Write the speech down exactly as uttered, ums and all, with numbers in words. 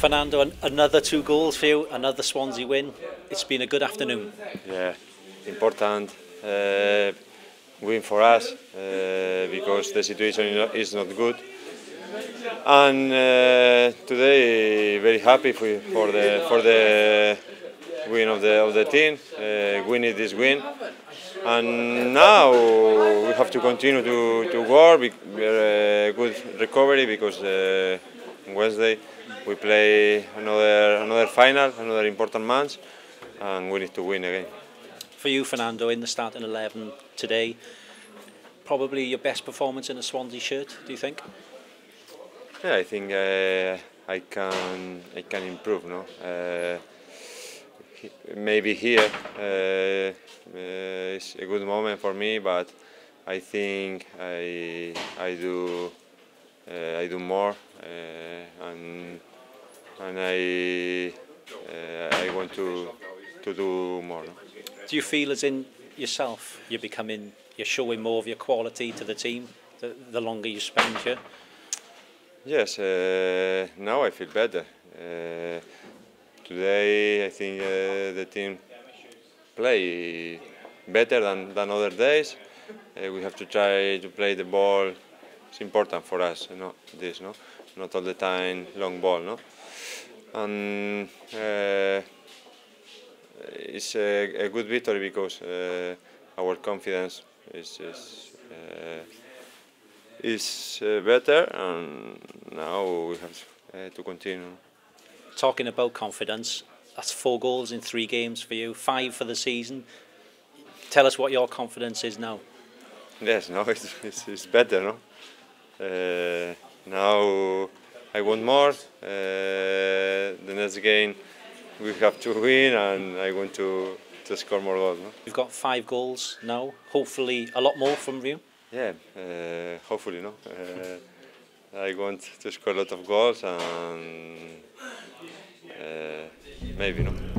Fernando, an another two goals for you, another Swansea win. It's been a good afternoon. Yeah, important uh, win for us uh, because the situation is not good. And uh, today, very happy for, for the for the win of the of the team. Uh, winning this win, and now we have to continue to to work. Uh, good recovery because uh, on Wednesday we play another another final, another important match, and we need to win again. For you, Fernando, in the starting eleven today, probably your best performance in a Swansea shirt, do you think? Yeah, I think uh, I can I can improve. No, uh, maybe here uh, uh, it's a good moment for me, but I think I I do uh, I do more uh, and and I uh, I want to to do more. No? Do you feel as in yourself you're becoming you're showing more of your quality to the team the, the longer you spend here? Yes, uh, now I feel better. Uh, today I think uh, the team play better than, than other days. Uh, we have to try to play the ball. It's important for us, you know, this, no, not all the time long ball, no. And uh, it's a, a good victory because uh, our confidence is. is uh, is uh, better, and now we have uh, to continue. Talking about confidence, that's four goals in three games for you, five for the season. Tell us what your confidence is now. Yes, now it's, it's, it's better, no? Uh, now I want more. Uh, the next game we have to win, and I want to, to score more goals. No? You've got five goals now, hopefully a lot more from you. Yeah, uh, hopefully, no. Uh, I want to score a lot of goals and uh, maybe, no.